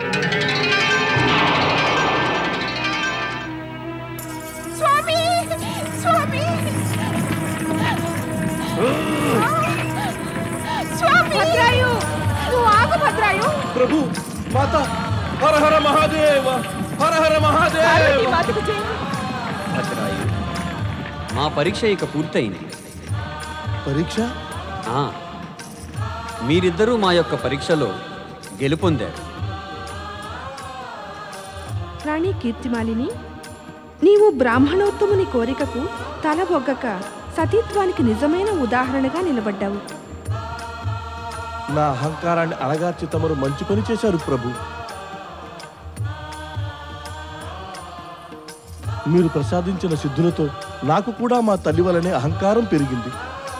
స్వామి స్వామి స్వామి భద్రాయు నువ్వు ఆగు భద్రాయు. ప్రభు మాత హర హర మహాదేవ హర హర మహాదేవ. భద్రాయు మా పరీక్ష ఇక పూర్తయింది. పరీక్ష? మీరిద్దరూ మా యొక్క పరీక్షలో గెలుపొందారు. రాణి కీర్తిమాలిని, నీవు బ్రాహ్మణోత్తముని కోరికకు తలబొగ్గక సతీత్వానికి నిజమైన ఉదాహరణగా నిలబడ్డావు. నా అహంకారాన్ని అణగార్చి తమరు మంచి పని చేశారు ప్రభు. మీరు ప్రసాదించిన సిద్ధులతో నాకు కూడా మా తల్లి వలనే అహంకారం పెరిగింది.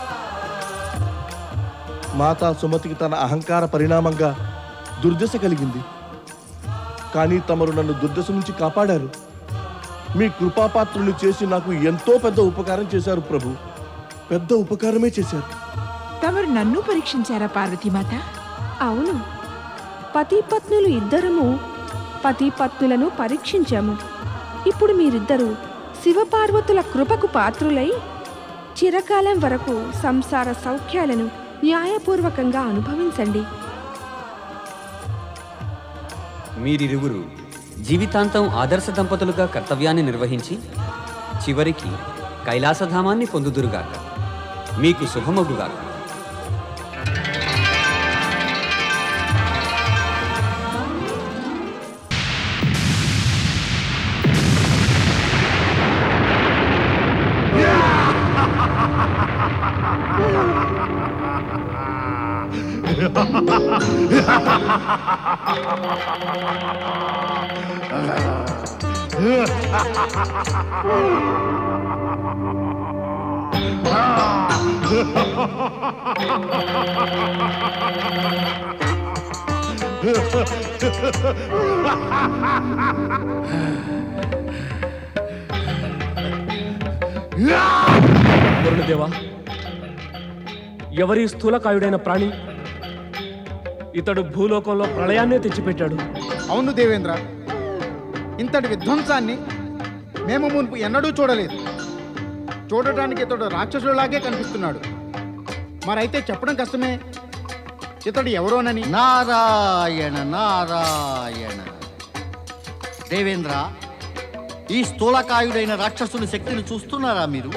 మాతా సుమతికి తన అహంకార పరిణామంగా దుర్దశ కలిగింది. కానీ తమరు నన్ను దుర్దశ నుంచి కాపాడారు. మీ కృపాపాత్రుని చేసి నాకు ఎంతో పెద్ద ఉపకారం చేశారు ప్రభు. పెద్ద ఉపకారమే చేశారు. తమరు నన్ను పరీక్షించారా పార్వతీమాత? అవును, పతిపత్నులు ఇద్దరము పతిపత్నులను పరీక్షించాము. ఇప్పుడు మీరిద్దరూ శివపార్వతుల కృపకు పాత్రులై చిరకాలం వరకు సంసార సౌఖ్యాలను న్యాయపూర్వకంగా అనుభవించండి. మీరిరువురు జీవితాంతం ఆదర్శ దంపతులుగా కర్తవ్యాన్ని నిర్వహించి చివరికి కైలాసధామాన్ని పొందుదురుగాక. మీకు శుభమగుగాక. వరుణదేవా, ఎవరి స్థూలకాయుడైన ప్రాణి ఇతడు భూలోకంలో ప్రళయాన్నే తెచ్చిపెట్టాడు. అవును దేవేంద్ర, ఇంతటి విధ్వంసాన్ని మేము మునుపు ఎన్నడూ చూడలేదు. చూడటానికి ఇతడు రాక్షసులాగే కనిపిస్తున్నాడు. మరైతే చెప్పడం కష్టమే ఇతడు ఎవరోనని. నారాయణ నారాయణ. దేవేంద్ర, ఈ స్థూలకాయుడైన రాక్షసుని శక్తిని చూస్తున్నారా మీరు?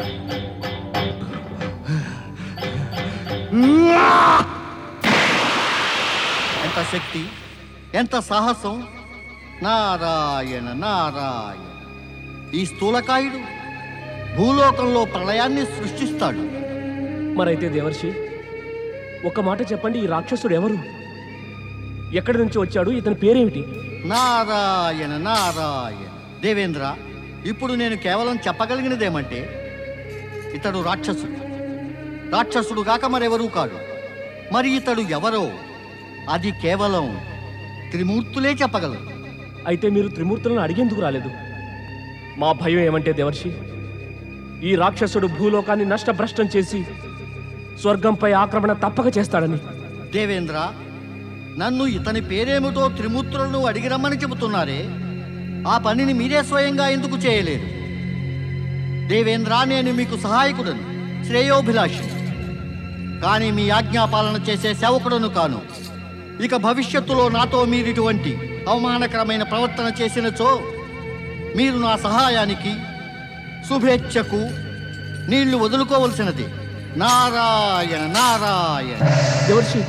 ఎంత శక్తి, ఎంత సాహసం! నారాయణ నారాయణ. ఈ స్థూలకాయుడు భూలోకంలో ప్రళయాన్ని సృష్టిస్తాడు. మరైతే దేవర్షి, ఒక మాట చెప్పండి, ఈ రాక్షసుడు ఎవరు? ఎక్కడి నుంచి వచ్చాడు? ఇతని పేరేమిటి? నారాయణ నారాయణ. దేవేంద్ర, ఇప్పుడు నేను కేవలం చెప్పగలిగినదేమంటే ఇతడు రాక్షసుడు. రాక్షసుడు కాక మరెవరూ కాదు. మరి ఇతడు ఎవరో అది కేవలం త్రిమూర్తులే చెప్పగలరు. అయితే మీరు త్రిమూర్తులను అడిగేందుకు రాలేదు. మా భయం ఏమంటే దేవర్షి, ఈ రాక్షసుడు భూలోకాన్ని నష్టభ్రష్టం చేసి స్వర్గంపై ఆక్రమణ తప్పక చేస్తాడని. దేవేంద్ర, నన్ను ఇతని పేరేమిటో త్రిమూర్తులను అడిగి రమ్మని చెబుతున్నారే, ఆ పనిని మీరే స్వయంగా ఎందుకు చేయలేరు? దేవేంద్ర, నేను మీకు సహాయకుడను, శ్రేయోభిలాషిని. కానీ మీ ఆజ్ఞాపాలన చేసే సేవకుడను కాను. ఇక భవిష్యత్తులో నాతో మీరు ఇటువంటి అవమానకరమైన ప్రవర్తన చేసినచో మీరు నా సహాయానికి శుభేచ్ఛకు నీళ్లు వదులుకోవలసినది. నారాయణ నారాయణ. దేవర్షి,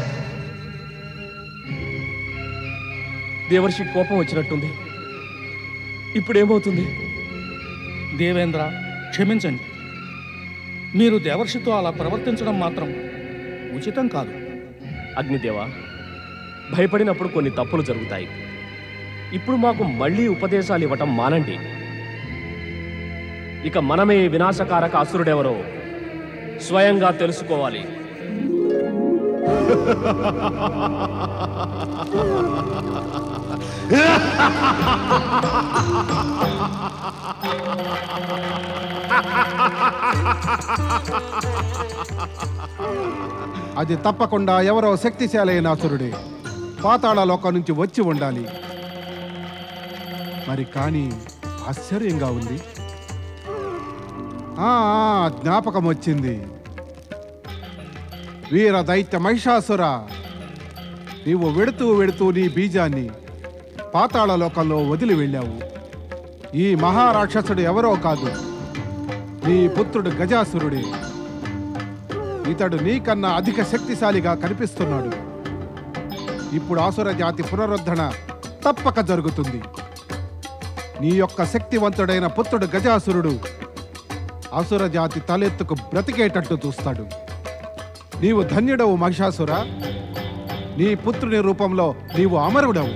దేవర్షి కోపం వచ్చినట్టుంది. ఇప్పుడేమవుతుంది? దేవేంద్ర, క్షమించండి. మీరు దేవర్షితో అలా ప్రవర్తించడం మాత్రం ఉచితం కాదు. అగ్నిదేవా, భయపడినప్పుడు కొన్ని తప్పులు జరుగుతాయి. ఇప్పుడు మాకు మళ్ళీ ఉపదేశాలు ఇవ్వటం మానండి. ఇక మనమే వినాశకారక అసురుడెవరో స్వయంగా తెలుసుకోవాలి. అది తప్పకుండా ఎవరో శక్తిశాలైన అసురుడే పాతాళ లోకం నుంచి వచ్చి ఉండాలి. మరి కానీ ఆశ్చర్యంగా ఉంది. జ్ఞాపకం వచ్చింది. వీర దైత్య మహిషాసుర, నీవు వెడుతూ వెడుతూ నీ బీజాన్ని పాతాళ లోకంలో వదిలి వెళ్ళావు. ఈ మహారాక్షసుడు ఎవరో కాదు, నీ పుత్రుడు గజాసురుడే. ఇతడు నీకన్నా అధిక శక్తిశాలిగా కనిపిస్తున్నాడు. ఇప్పుడు ఆసుర జాతి పునరుద్ధరణ తప్పక జరుగుతుంది. నీ యొక్క శక్తివంతుడైన పుత్రుడు గజాసురుడు అసుర జాతి తలెత్తుకు బ్రతికేటట్టు చూస్తాడు. నీవు ధన్యుడవు మహిషాసుర, నీ పుత్రుని రూపంలో నీవు అమరుడవు.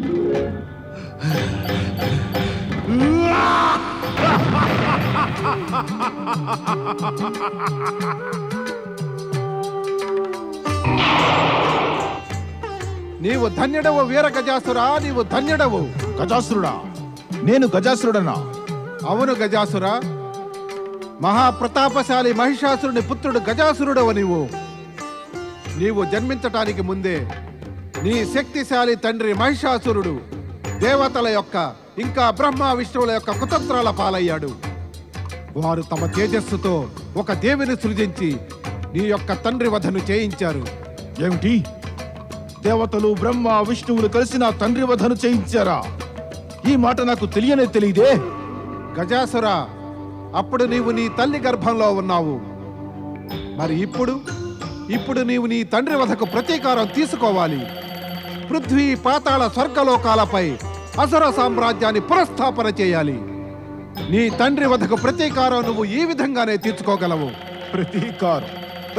నీవు ధన్యుడవు వీర గజాసురా, నీవు ధన్యుడవు. గజాసురుడా? నేను గజాసురుడనా? అవును గజాసురా, మహాప్రతాపశాలి మహిషాసురుని పుత్రుడు గజాసురుడవు. నీవు జన్మించటానికి ముందే నీ శక్తిశాలి తండ్రి మహిషాసురుడు దేవతల యొక్క ఇంకా బ్రహ్మ విష్ణువుల యొక్క కుతంత్రాల పాలయ్యాడు. వారు తమ తేజస్సుతో ఒక దేవిని సృజించి నీ యొక్క తండ్రి వధను చేయించారు. ఏమిటి? దేవతలు బ్రహ్మ విష్ణువులు కలిసి నా తండ్రి వధను చేయించారా? ఈ మాట నాకు తెలియదే. గజాసుర, అప్పుడు నీవు నీ తల్లి గర్భంలో ఉన్నావు. మరి ఇప్పుడు నీవు నీ తండ్రి వధకు ప్రతీకారం తీసుకోవాలి. పృథ్వీ పాతాళ స్వర్గలోకాలపై అసుర సామ్రాజ్యాన్ని పునఃస్థాపన చేయాలి. నీ తండ్రి వధకు ప్రతీకారం నువ్వు ఈ విధంగానే తీర్చుకోగలవు. ప్రతీకారం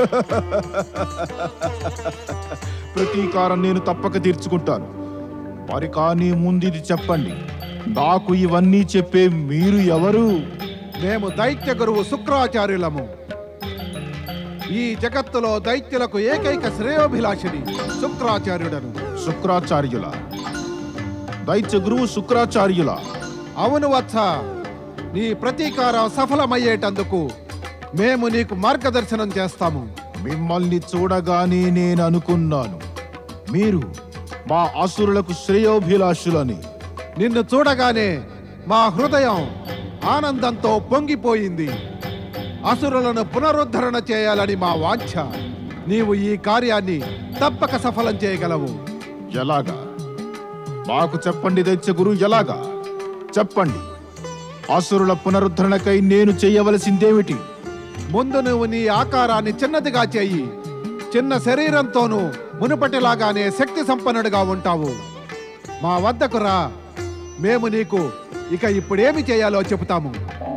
ప్రతీకారం నేను తప్పక తీర్చుకుంటాను. మరి కానీ ముందిది చెప్పండి, నాకు ఇవన్నీ చెప్పే మీరు ఎవరు? మేము దైత్య గురువు శుక్రాచార్యులము. ఈ జగత్తులో దైత్యులకు ఏకైక శ్రేయోభిలాషిని శుక్రాచార్యుడను. శుక్రాచార్యుల? దైత్య గురువు శుక్రాచార్యుల? అవును వత్స, నీ ప్రతీకారం సఫలమయ్యేటందుకు మేము నీకు మార్గదర్శనం చేస్తాము. మిమ్మల్ని చూడగానే నేను అనుకున్నాను మీరు మా అసురులకు శ్రేయోభిలాషులని. నిన్ను చూడగానే మా హృదయం ఆనందంతో పొంగిపోయింది. అసురులను పునరుద్ధరణ చేయాలని మా వాంఛ. నీవు ఈ కార్యాన్ని తప్పక సఫలం చేయగలవు. ఎలాగా? మాకు చెప్పండి దైత్య గురు, ఎలాగా చెప్పండి. అసురుల పునరుద్ధరణకై నేను చేయవలసిందేమిటి? ముందు నువ్వు నీ ఆకారాన్ని చిన్నదిగా చేయి. చిన్న శరీరంతోనూ మునుపటిలాగానే శక్తి సంపన్నుడిగా ఉంటావు. మా వద్దకు రా, మేము నీకు ఇక ఇప్పుడేమి చేయాలో చెబుతాము.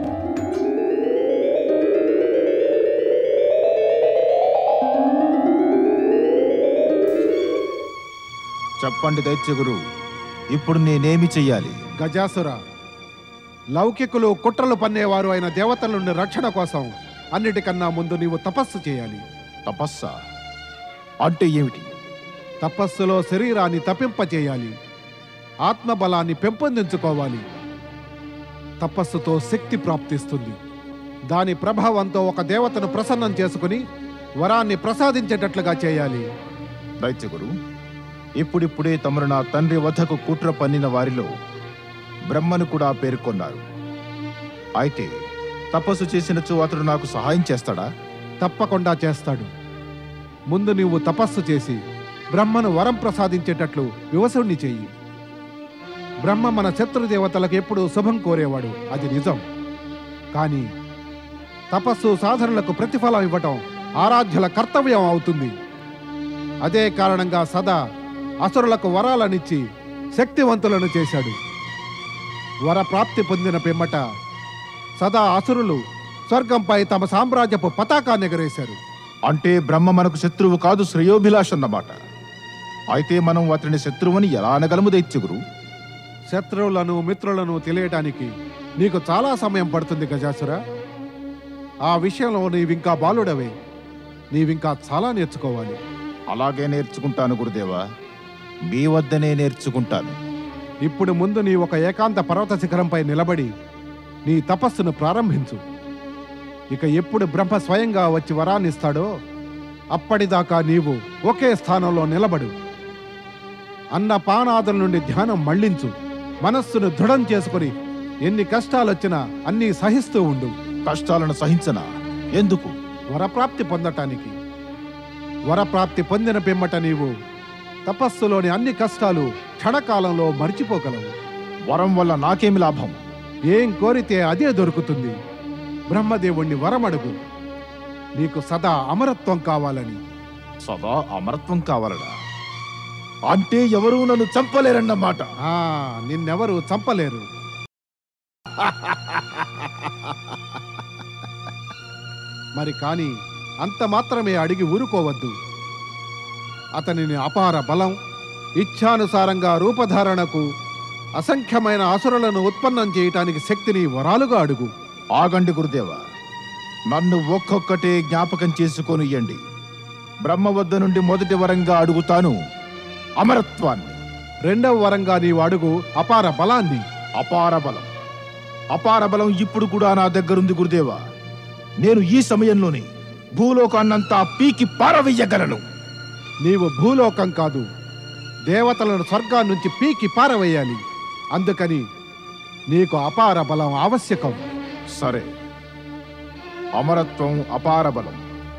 చెప్పండి దైత్య గురు, ఇప్పుడు నేనేమి చెయ్యాలి? గజాసుర, లౌకికులు కుట్రలు పన్నేవారు అయిన దేవతల నుండి రక్షణ కోసం అన్నిటికన్నా ముందు నీవు తపస్సు చేయాలి. తపస్సా అంటే ఏమిటి? తపస్సులో శరీరాన్ని తపింపచేయాలి, ఆత్మబలాన్ని పెంపొందించుకోవాలి. తపస్సుతో శక్తి ప్రాప్తిస్తుంది. దాని ప్రభావంతో ఒక దేవతను ప్రసన్నం చేసుకుని వరాన్ని ప్రసాదించేటట్లుగా చేయాలి. దైత్య గురు, ఇప్పుడిప్పుడే తమరు నా తండ్రి వధకు కుట్ర పన్నిన వారిలో బ్రహ్మను కూడా పేర్కొన్నారు. అయితే తపస్సు చేసినచో అతడు నాకు సహాయం చేస్తాడా? తప్పకుండా చేస్తాడు. ముందు నీవు తపస్సు చేసి బ్రహ్మను వరం ప్రసాదించేటట్లు వివసుణ్ణి చెయ్యి. బ్రహ్మ మన శత్రుదేవతలకు ఎప్పుడూ శుభం కోరేవాడు, అది నిజం. కానీ తపస్సు సాధనలకు ప్రతిఫలం ఇవ్వటం ఆరాధ్యుల కర్తవ్యం అవుతుంది. అదే కారణంగా సదా అసురులకు వరాలనిచ్చి శక్తివంతులను చేశాడు. వరప్రాప్తి పొందిన పిమ్మట సదా అసురులు స్వర్గంపై తమ సామ్రాజ్యపు పతాకాన్ని ఎగరేశారు. అంటే బ్రహ్మ మనకు శత్రువు కాదు, శ్రేయోభిలాష అన్నమాట. అయితే మనం అతని శత్రువుని ఎలా అనగలము దైత్య గురు? శత్రువులను మిత్రులను తెలియటానికి నీకు చాలా సమయం పడుతుంది గజాసుర. ఆ విషయంలో నీవింకా బాలుడవే. నీవింకా చాలా నేర్చుకోవాలి. అలాగే నేర్చుకుంటాను గురుదేవా, మీ వద్దనే నేర్చుకుంటాను. ఇప్పుడు ముందు నీ ఒక ఏకాంత పర్వత శిఖరంపై నిలబడి నీ తపస్సును ప్రారంభించు. ఇక ఎప్పుడు బ్రహ్మ స్వయంగా వచ్చి వరాన్నిస్తాడో అప్పటిదాకా నీవు ఒకే స్థానంలో నిలబడు. అన్న పానాదుల నుండి ధ్యానం మళ్లించు. మనస్సును దృఢం చేసుకుని ఎన్ని కష్టాలొచ్చినా అన్నీ సహిస్తూ ఉండు. కష్టాలను సహించనా? ఎందుకు? వరప్రాప్తి పొందటానికి. వరప్రాప్తి పొందిన పిమ్మట నీవు తపస్సులోని అన్ని కష్టాలు క్షణకాలంలో మరిచిపోగలవు. వరం వల్ల నాకేమి లాభం? ఏం కోరితే అదే దొరుకుతుంది. బ్రహ్మదేవుణ్ణి వరమడుగు, నీకు సదా అమరత్వం కావాలని. సదా అమరత్వం కావాలడా? అంటే ఎవరూ నన్ను చంపలేరన్నమాట. నిన్నెవరూ చంపలేరు. మరి కాని అంత మాత్రమే అడిగి ఊరుకోవద్దు. అతనిని అపార బలం, ఇచ్ఛానుసారంగా రూపధారణకు, అసంఖ్యమైన అసురులను ఉత్పన్నం చేయటానికి శక్తిని వరాలుగా అడుగు. ఆగండి గురుదేవ, నన్ను ఒక్కొక్కటే జ్ఞాపకం చేసుకొని ఇయ్యండి. బ్రహ్మ వద్ద నుండి మొదటి వరంగా అడుగుతాను అమరత్వాన్ని. రెండవ వరంగా నీవు అడుగు అపార బలాన్ని. అపార బలం, అపార బలం ఇప్పుడు కూడా నా దగ్గరుంది గురుదేవ. నేను ఈ సమయంలోనే భూలోకాన్నంతా పీకి పారవేయగలను. నీవు భూలోకం కాదు, దేవతలను స్వర్గాన్ని నుంచి పీకి పారవేయాలి. అందుకని నీకు అపార బలం ఆవశ్యకం. సరే, అమరత్వం, అపార బలం.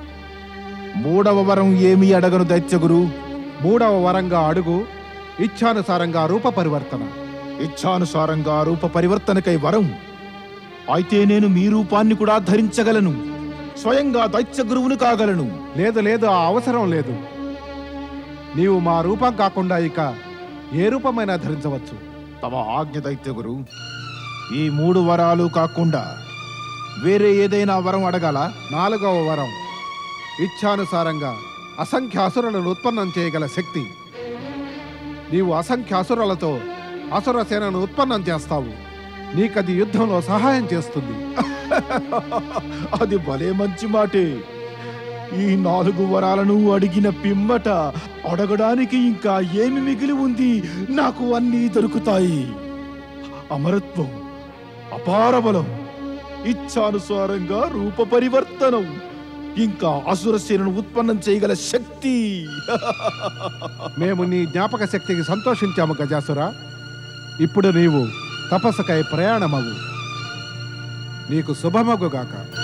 మూడవ వరం ఏమి అడగను దైత్యగురు? మూడవ వరంగా అడుగు ఇచ్ఛానుసారంగా రూప పరివర్తన. ఇచ్ఛానుసారంగా రూప పరివర్తనకై వరం? అయితే నేను మీ రూపాన్ని కూడా ధరించగలను, స్వయంగా దైత్య గురువును కాగలను. లేదు లేదు, ఆ అవసరం లేదు. నీవు మా రూపం కాకుండా ఇక ఏ రూపమైనా ధరించవచ్చు. తమ ఆజ్ఞ దైత్య గురు. ఈ 3 వరాలు కాకుండా వేరే ఏదైనా వరం అడగాల? నాలుగవ వరం ఇచ్ఛానుసారంగా అసంఖ్య అసురులను ఉత్పన్నం చేయగల శక్తి. నీవు అసంఖ్య అసురులతో అసుర సేనను ఉత్పన్నం చేస్తావు. నీకది యుద్ధంలో సహాయం చేస్తుంది. అది భలే మంచి మాటే. ఈ 4 వరాలను అడిగిన పిమ్మట అడగడానికి ఇంకా ఏమి మిగిలి ఉంది? నాకు అన్నీ దొరుకుతాయి. అమరత్వం, అపార బలం, ఇచ్ఛానుసారంగా రూప పరివర్తనం, ఇంకా అసుర సేనను ఉత్పన్నం చేయగల శక్తి. మేము నీ జ్ఞాపక శక్తికి సంతోషించాము గజాసురా. ఇప్పుడు నీవు తపస్సుకై ప్రయాణమవు. నీకు శుభమగుగాక.